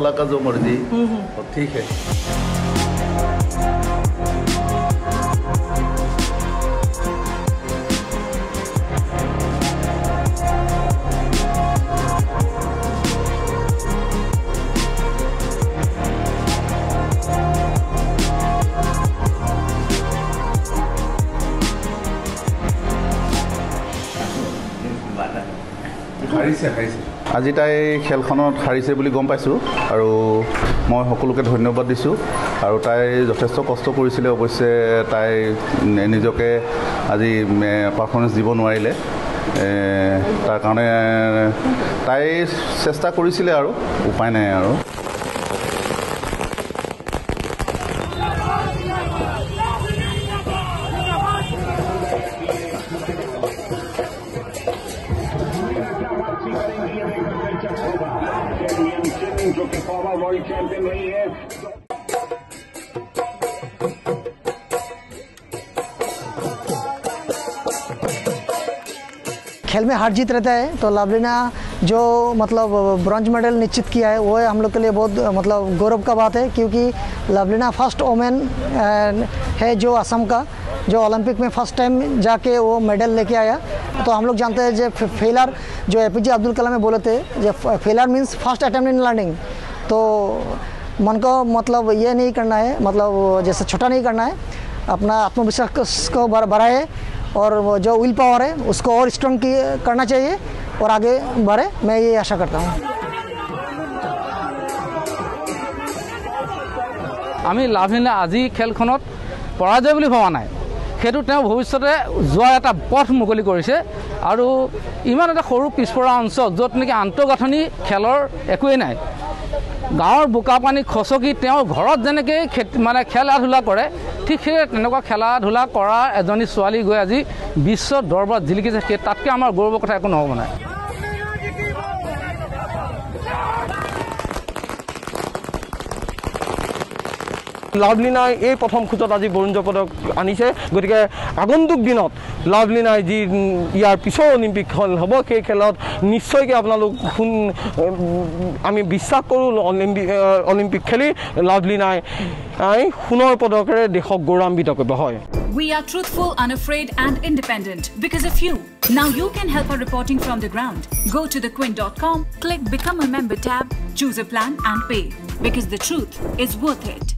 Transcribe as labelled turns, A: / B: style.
A: मौला का जो मर्जी ठीक है। আজি তাই খেলখনত হাৰিছে বুলি গম পাইছোঁ আৰু মই সকলোকে ধন্যবাদ দিছোঁ আৰু তাই যথেষ্ট কষ্ট কৰিছিলে অৱশ্যে তাই নিজকে আজি পাৰফৰ্মেঞ্চ দিব নোৱাৰিলে তাৰ কাৰণে তাই চেষ্টা কৰিছিলে আৰু উপায় নাই আৰু
B: खेल में हार जीत रहता है तो लवलीना जो मतलब ब्रॉन्ज मेडल निश्चित किया है वो हम लोग के लिए बहुत मतलब गौरव का बात है क्योंकि लवलीना फर्स्ट वोमेन है जो असम का जो ओलंपिक में फर्स्ट टाइम जाके वो मेडल लेके आया। तो हम लोग जानते हैं जो फेलर जो APJ अब्दुल कलाम में बोले थे जो failure means first attempt in learning. तो मन को मतलब ये नहीं करना है मतलब जैसे छोटा नहीं करना है अपना आत्मविश्वास को बढ़ाए और वो जो विल पावर है उसको और स्ट्रॉन्ग करना चाहिए और आगे बढ़े मैं ये आशा करता हूँ।
C: आमी लवलीना আজি খেলখনত পৰাজয় বুলি ভবা নাই সেইটো তেওঁ ভৱিষ্যতে যোৱাৰ এটা পথ মুকলি কৰিছে আৰু ইমান এটা সৰু পিছপৰা অঞ্চল য'ত নেকি আন্তঃগাঁথনি খেলৰ একোৱেই নাই গাঁৱৰ বোকা পানী খচকি তেওঁ ঘৰত যেনেকৈ মানে খেলা ধূলা কৰে ঠিক সেই তেনেকুৱা খেলা ধূলা কৰা এজনী ছোৱালী গৈ আজি বিশ্ব দৰবাৰত জিলিকিছে তাতকৈ আমাৰ গৌৰৱৰ কথা একো নহ'ব নাই।
D: लवलीना ये प्रथम खोजत आज ब्रोंज पदक आनिছে गतिके आगंतुक दिनत लवलीना जी यार पिछर ओलम्पिक खेल हम সেই খেলত নিশ্চয়কৈ আপোনালোক আমি বিশ্বাস কৰোঁ ओलम्पिक খেলি लवलीनाই সোণৰ পদকেৰে দেশক গৌৰৱান্বিত কৰিব হয়।
E: We are truthful, unafraid and independent because of you. Now you can help our reporting from the ground. Go to thequint.com, click Become a Member tab, choose a plan and pay because the truth is worth it.